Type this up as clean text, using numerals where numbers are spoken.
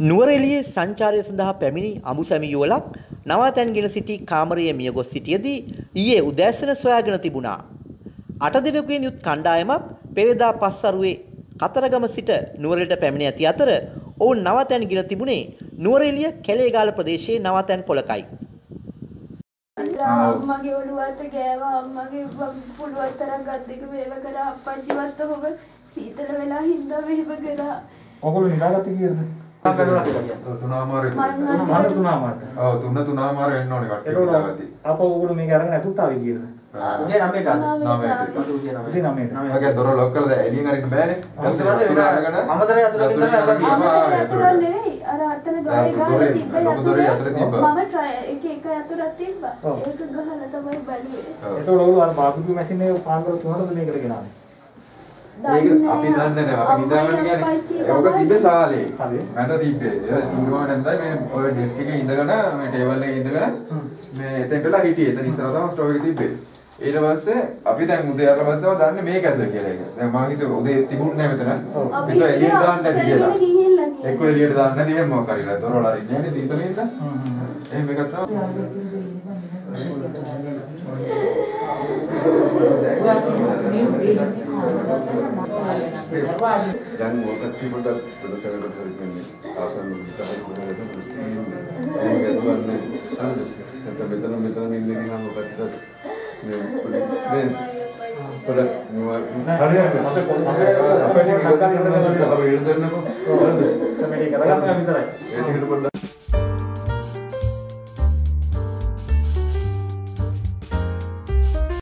නුවරඑළියේ සංචාරය සඳහා පැමිණි අඹුසැමි යුවළක් නවාතැන්ගෙන සිටි කාමරයේ මිය ගොස් සිටියදී ඊයේ උදෑසන සොයාගෙන තිබුණා. 8 දිනකින් යුත් කණ්ඩායමක් පෙරේදා පස්වරුවේ කතරගම සිට නුවරඑළියට පැමිණ ඇති අතර ඔවුන් නවාතැන්ගෙන තිබුණේ නුවරඑළිය කැලේගාල ප්‍රදේශයේ නවාතැන් පොලකයි. අම්මගේ ඔළුවට ගෑවා අම්මගේ පුළුවන් තරම් ගත් දෙක වේව කරා අප්පච්චිවත් ඔහොම සීතල වෙලා හින්දා වේව කරා. ඔගොල්ලෝ නිදාගත්තේ කීයද? තුනමාර වෙන්න ඕනේ කට්ටිය නිදාගත්තේ. අපෝ ඔගොල්ලෝ මේක අරගෙන ඇතුළට ආවේ කීයද? උදේ 9ට අද 9ට. මගේ දොර ලොක් කරලා දැන් එළියෙන් අරින්න බෑනේ. අමතරේ අතුරකින් තමයි අතුරක් නෙවෙයි අර අතන දොරේ ගහලා තිබ්බ ලොකු දොරේ අතර තිබ්බා. මම try එක අතුරක් තිබ්බා. ඒක ගහලා තමයි බැලුවේ. එතකොට ඔයගොල්ලෝ අර බාර්බිකියු මැෂින් එක පාන්දර 3ට මේකට ගෙනාවේ. ඒක අපි දන්නේ නැහැ. අපි නිදාගන්න කියන්නේ ඔක තිබ්බේ සාලේ. මට තිබ්බේ. ඒක ඉන්නවා නැන්දයි මේ ඔය ඩෙස්ක් එකේ ඉඳගෙන මේ ටේබල් එකේ ඉඳගෙන මේ එතෙන්ටලා හිටියේ. එතන ඉස්සරහ තමයි ස්ටෝව් එක තිබ්බේ. ඊට පස්සේ අපි දැන් උදේ අරවද්දව දන්නේ මේකද කියලා එක. දැන් මම හිතුවේ උදේ තිබුණේ නැහැ මෙතන. ඒක එළියට දාන්න නැති කියලා. එක්ක එළියට දාන්න නැති වෙන මොකක් හරිලා දොරවල් අරින්නේ නැහැ නේද ඉතලින්ද? එහෙම එකක් තමයි. දැන් මොකක්ද තිබුණා ප්‍රදේශවලට හරින්නේ ආසන්න විතරයි කොහෙද මෙතන ඉන්නේ නම් මොකක්ද මේ පොඩ හරියට අපිට ඉගෙන ගන්න අපි ඉගෙන ගන්නකො හරිද මේ කරගන්න විතරයි ඒක පොඩ්ඩක්